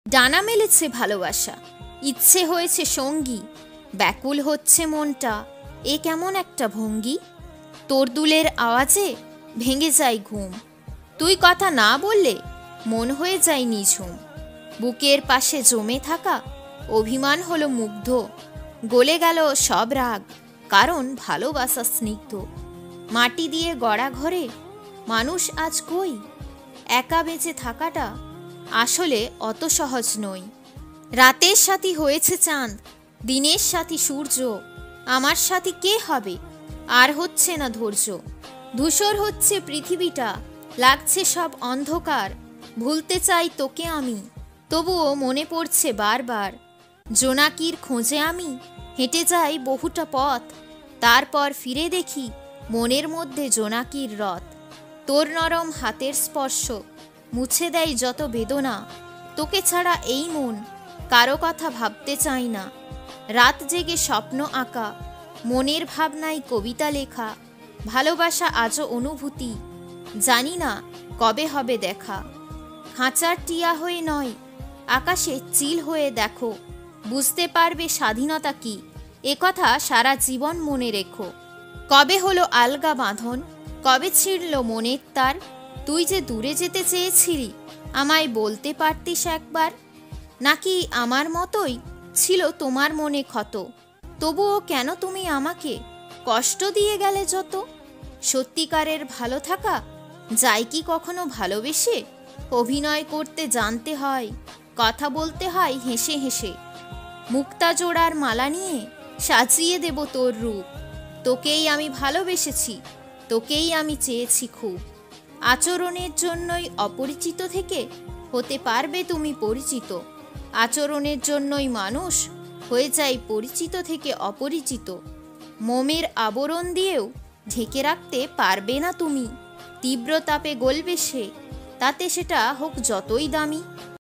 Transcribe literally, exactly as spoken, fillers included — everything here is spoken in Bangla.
ডানা মেলেছে ভালোবাসা, ইচ্ছে হয়েছে সঙ্গী, ব্যাকুল হচ্ছে মনটা, এ কেমন একটা ভঙ্গি। তোর দুলের আওয়াজে ভেঙে যায় ঘুম, তুই কথা না বললে মন হয়ে যায় নিঝুম। বুকের পাশে জমে থাকা অভিমান হলো মুগ্ধ, গলে গেল সব রাগ, কারণ ভালোবাসা স্নিগ্ধ। মাটি দিয়ে গড়া ঘরে মানুষ আজ কই, একা বেঁচে থাকাটা আসলে অত সহজ নয়। রাতের সাথী হয়েছে চাঁদ, দিনের সাথী সূর্য, আমার সাথী কে হবে, আর হচ্ছে না ধৈর্য। ধূসর হচ্ছে পৃথিবীটা, লাগছে সব অন্ধকার, ভুলতে চাই তোকে আমি, তবুও মনে পড়ছে বারবার। জোনাকির খোঁজে আমি হেঁটে যাই বহুটা পথ, তারপর ফিরে দেখি মনের মধ্যে জোনাকির রথ। তোর নরম হাতের স্পর্শ মুছে দেয় যত বেদনা, তোকে ছাড়া এই মন কারো কথা ভাবতে চাই না। রাত জেগে স্বপ্ন আঁকা, মনের ভাবনায় কবিতা লেখা, ভালোবাসা আজও অনুভূতি, জানি না কবে হবে দেখা। খাঁচার টিয়া হয়ে নয়, আকাশে চিল হয়ে দেখো, বুঝতে পারবে স্বাধীনতা কি, একথা সারা জীবন মনে রেখো। কবে হলো আলগা বাঁধন, কবে ছিঁড়ল মনের তার, তুই যে দূরে যেতে চেয়েছিলি আমায় বলতে পারতিস একবার। নাকি আমার মতোই ছিল তোমার মনে ক্ষত, তবুও কেন তুমি আমাকে কষ্ট দিয়ে গেলে যত। সত্যিকারের ভালো থাকা যায় কি কখনো ভালোবেসে, অভিনয় করতে জানতে হয়, কথা বলতে হয় হেসে হেসে। মুক্তা জোড়ার মালা নিয়ে সাজিয়ে দেব তোর রূপ, তোকেই আমি ভালোবেসেছি, তোকেই আমি চেয়েছি খুব। আচরণের জন্যই অপরিচিত থেকে হতে পারবে তুমি পরিচিত, আচরণের জন্যই মানুষ হয়ে যায় পরিচিত থেকে অপরিচিত। মোমের আবরণ দিয়েও ঢেকে রাখতে পারবে না তুমি, তীব্র তাপে গলবে সে, তাতে সেটা হোক যতই দামি।